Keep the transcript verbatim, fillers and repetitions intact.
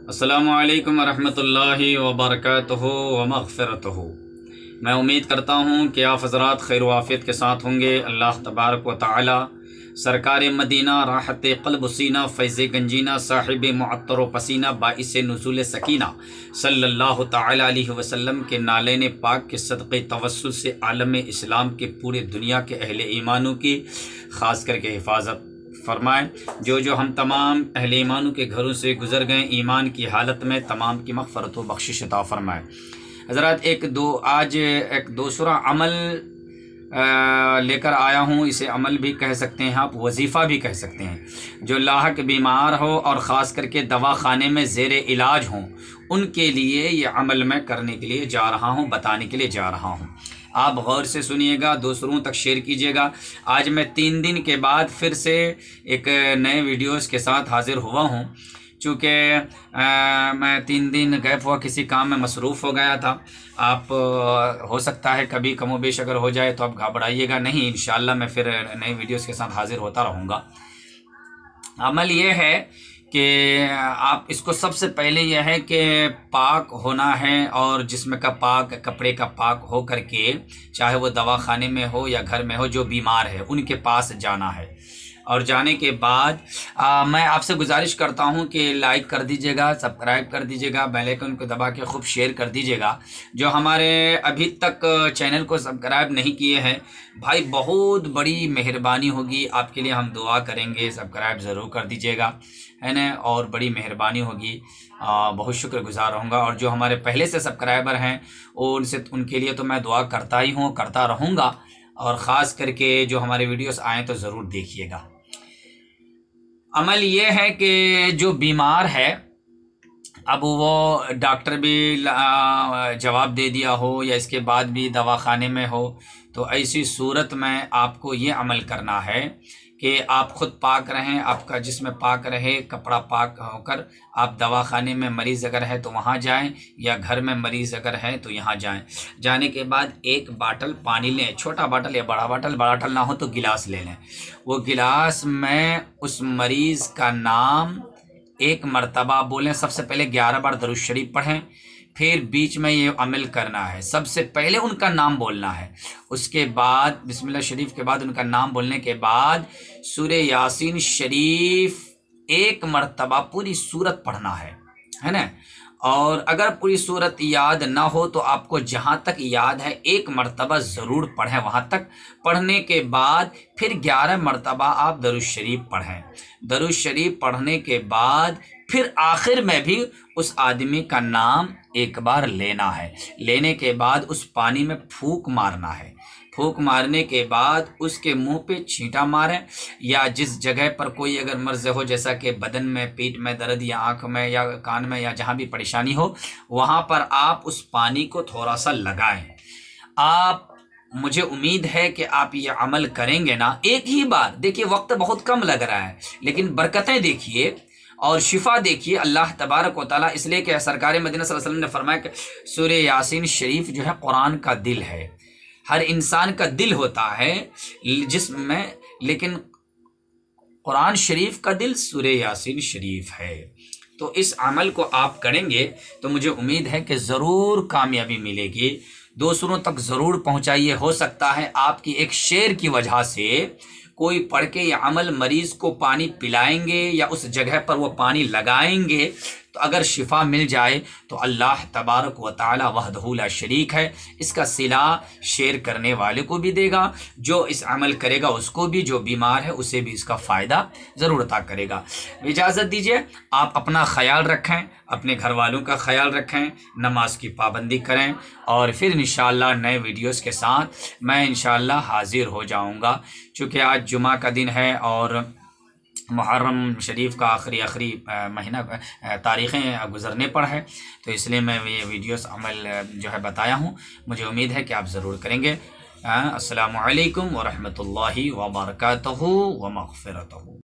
السلام علیکم ورحمۃ اللہ وبرکاتہ ومغفرتہ۔ میں امید کرتا ہوں کہ آپ حضرات خیر و عافیت کے ساتھ ہوں گے۔ اللہ تبارک و تعالی سرکار مدینہ راحت قلب و سینہ فیض گنجینہ صاحب معطر و پسینہ باعث نزول سکینہ صلی اللہ تعالی علیہ وسلم کے نالین پاک کے صدقے توسل سے عالم اسلام کے پورے دنیا کے اہل ایمانوں کی خاص کر کے حفاظت فرمائے۔ جو جو ہم تمام اہل ایمانوں کے گھروں سے گزر گئے ایمان کی حالت میں تمام کی مغفرت و بخشش عطا فرمائے۔ حضرات ایک دو آج ایک دوسرا عمل لے کر آیا ہوں، اسے عمل بھی کہہ سکتے ہیں آپ، وظیفہ بھی کہہ سکتے ہیں۔ جو لاحق بیمار ہو اور خاص کر کے دوا خانے میں زیر علاج ہوں، ان کے لیے یہ عمل میں کرنے کے لیے جا رہا ہوں، بتانے کے لیے جا رہا ہوں۔ آپ غور سے سنیے گا، دوسروں تک شیئر کیجیے گا۔ آج میں تین دن کے بعد پھر سے ایک نئے ویڈیوز کے ساتھ حاضر ہوا ہوں، چونکہ میں تین دن غائب ہوا، کسی کام میں مصروف ہو گیا تھا۔ آپ ہو سکتا ہے کبھی کم و بیش اگر ہو جائے تو آپ گھبرائیے گا نہیں، انشاءاللہ میں پھر نئے ویڈیوز کے ساتھ حاضر ہوتا رہوں گا۔ عمل یہ ہے کہ آپ اس کو سب سے پہلے یہ ہے کہ پاک ہونا ہے، اور جسم کا پاک، کپڑے کا پاک ہو کر کے، چاہے وہ دوا خانے میں ہو یا گھر میں ہو، جو بیمار ہے ان کے پاس جانا ہے۔ اور جانے کے بعد آ, میں آپ سے گزارش کرتا ہوں کہ لائک کر دیجیے گا، سبسکرائب کر دیجیے گا، بیل آئیکن کو دبا کے خوب شیئر کر دیجیے گا۔ جو ہمارے ابھی تک چینل کو سبسکرائب نہیں کیے ہیں بھائی، بہت بڑی مہربانی ہوگی آپ کے لیے، ہم دعا کریں گے، سبسکرائب ضرور کر دیجیے گا، ہے نا، اور بڑی مہربانی ہوگی، آ, بہت شکر گزار رہوں گا۔ اور جو ہمارے پہلے سے سبسکرائبر ہیں ان سے ان کے لیے تو میں دعا کرتا ہی ہوں، کرتا رہوں گا، اور خاص کر کے جو ہمارے ویڈیوز آئیں تو ضرور دیکھیے گا۔ عمل یہ ہے کہ جو بیمار ہے، اب وہ ڈاکٹر بھی جواب دے دیا ہو یا اس کے بعد بھی دوا خانے میں ہو، تو ایسی صورت میں آپ کو یہ عمل کرنا ہے کہ آپ خود پاک رہیں، آپ کا جسم پاک رہے، کپڑا پاک ہو کر آپ دوا خانے میں مریض اگر ہے تو وہاں جائیں، یا گھر میں مریض اگر ہے تو یہاں جائیں۔ جانے کے بعد ایک باٹل پانی لیں، چھوٹا باٹل یا بڑا باٹل، بڑا باٹل نہ ہو تو گلاس لے لیں۔ وہ گلاس میں اس مریض کا نام ایک مرتبہ بولیں، سب سے پہلے گیارہ بار درود شریف پڑھیں، پھر بیچ میں یہ عمل کرنا ہے، سب سے پہلے ان کا نام بولنا ہے، اس کے بعد بسم اللہ شریف کے بعد ان کا نام بولنے کے بعد سورہ یاسین شریف ایک مرتبہ پوری سورت پڑھنا ہے، ہے نا۔ اور اگر پوری سورت یاد نہ ہو تو آپ کو جہاں تک یاد ہے ایک مرتبہ ضرور پڑھیں، وہاں تک پڑھنے کے بعد پھر گیارہ مرتبہ آپ درود شریف پڑھیں۔ درود شریف پڑھنے کے بعد پھر آخر میں بھی اس آدمی کا نام ایک بار لینا ہے، لینے کے بعد اس پانی میں پھونک مارنا ہے۔ پھونک مارنے کے بعد اس کے منہ پہ چھینٹا ماریں، یا جس جگہ پر کوئی اگر مرض ہو، جیسا کہ بدن میں، پیٹ میں درد، یا آنکھ میں یا کان میں یا جہاں بھی پریشانی ہو، وہاں پر آپ اس پانی کو تھوڑا سا لگائیں۔ آپ مجھے امید ہے کہ آپ یہ عمل کریں گے نا ایک ہی بار، دیکھیے وقت بہت کم لگ رہا ہے لیکن برکتیں دیکھیے اور شفا دیکھیے اللہ تبارک و تعالیٰ، اس لیے کہ سرکار مدینہ صلی اللہ علیہ وسلم نے فرمایا کہ سورہ یاسین شریف جو ہے قرآن کا دل ہے۔ ہر انسان کا دل ہوتا ہے جسم میں، لیکن قرآن شریف کا دل سورہ یاسین شریف ہے۔ تو اس عمل کو آپ کریں گے تو مجھے امید ہے کہ ضرور کامیابی ملے گی، دوسروں تک ضرور پہنچائیے۔ ہو سکتا ہے آپ کی ایک شیئر کی وجہ سے کوئی پڑھ کے یہ عمل مریض کو پانی پلائیں گے یا اس جگہ پر وہ پانی لگائیں گے تو اگر شفا مل جائے تو اللہ تبارک و تعالی وحدہ لا شریک ہے، اس کا صلہ شیئر کرنے والے کو بھی دے گا، جو اس عمل کرے گا اس کو بھی، جو بیمار ہے اسے بھی اس کا فائدہ ضرور عطا کرے گا۔ اجازت دیجیے، آپ اپنا خیال رکھیں، اپنے گھر والوں کا خیال رکھیں، نماز کی پابندی کریں، اور پھر انشاءاللہ نئے ویڈیوز کے ساتھ میں انشاءاللہ حاضر ہو جاؤں گا۔ چونکہ آج جمعہ کا دن ہے اور محرم شریف کا آخری آخری مہینہ تاریخیں گزرنے پر ہے، تو اس لیے میں یہ ویڈیوز عمل جو ہے بتایا ہوں، مجھے امید ہے کہ آپ ضرور کریں گے۔ السلام علیکم ورحمۃ اللہ وبرکاتہ ومغفرتہ۔